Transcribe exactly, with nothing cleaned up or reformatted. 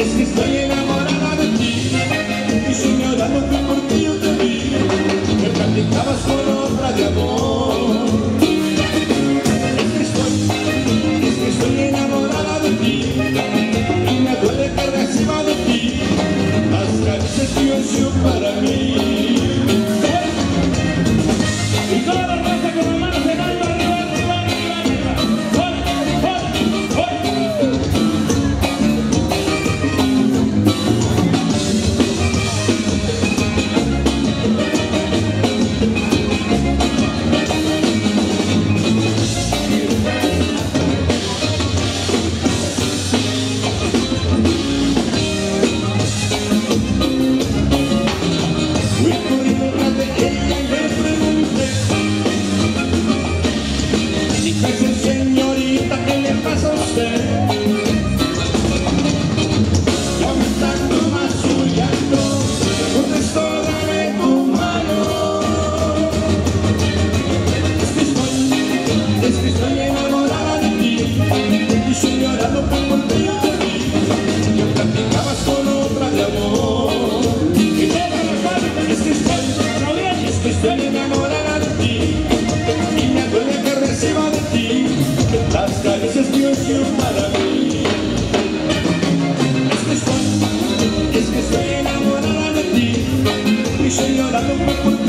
Es que estoy enamorada de ti y soñándote por ti yo te vi. Me platicabas con otra de amor. Es que estoy, es que estoy enamorada de ti y me duele que reciba de ti las caricias que yo hice para mí. Y toda la raza con las manos en alto, arriba, arriba, arriba, arriba. ¡Hoy, hoy, hoy! Fui corriendo tras de ella y le pregunté: dígase, señorita, ¿qué le pasa a usted? Lamentando más su llanto, contestó: dame tu mano. Es que estoy, es que estoy enamorada de ti y estoy llorando por ti yo te vi. Que platicabas con otra de amor. Y todas las manos, es que estoy, es que estoy enamorada de ti y me duele que reciba de ti las caricias que yo hice para mí. Es que estoy, es que estoy enamorada de ti y estoy llorando por